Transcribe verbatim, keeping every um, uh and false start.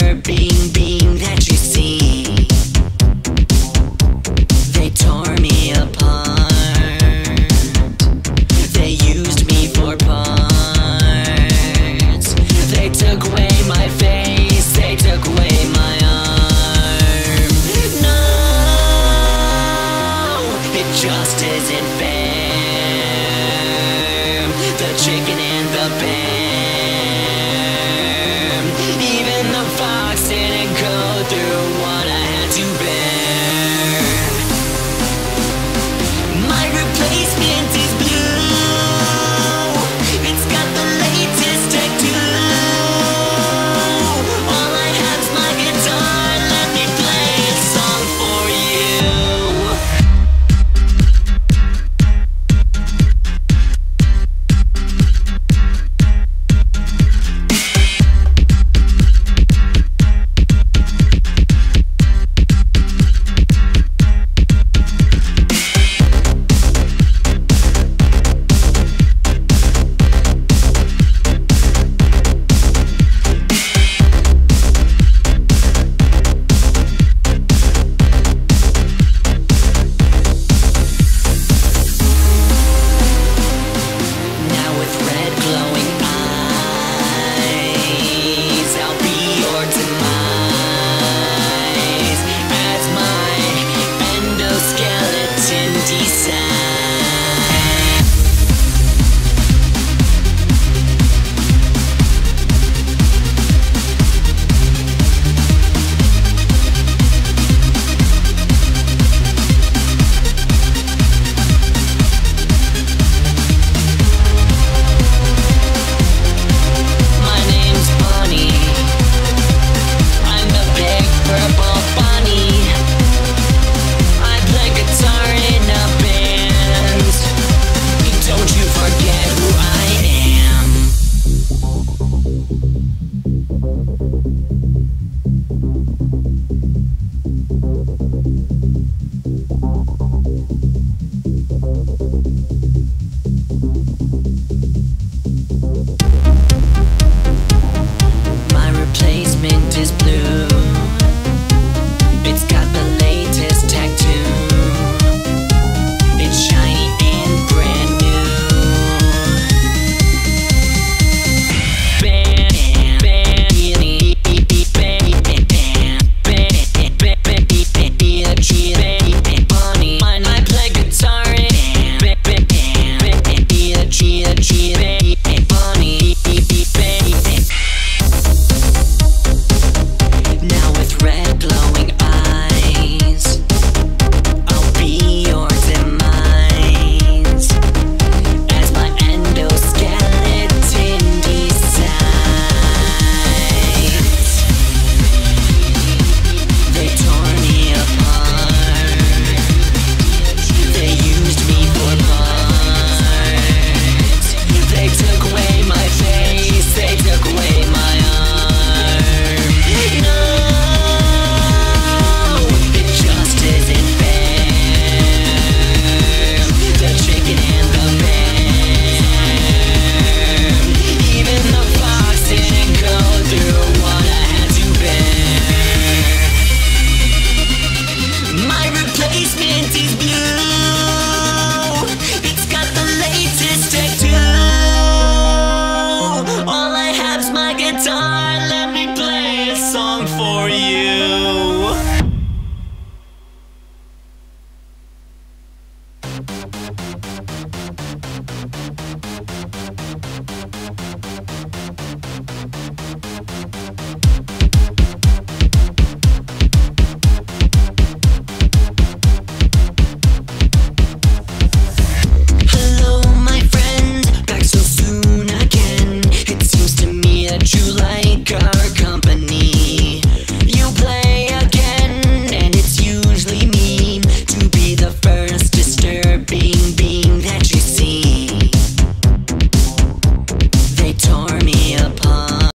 pure being, being that you see. They tore me apart. They used me for parts. They took away my face. They took away my arm. No, it just isn't fair. The chicken and the bear. Even the fox didn't go through what I had to bear. My replacement is blue. It's got the latest tech too. All I have's my guitar. Let me play a song for you. Let me play a song for you.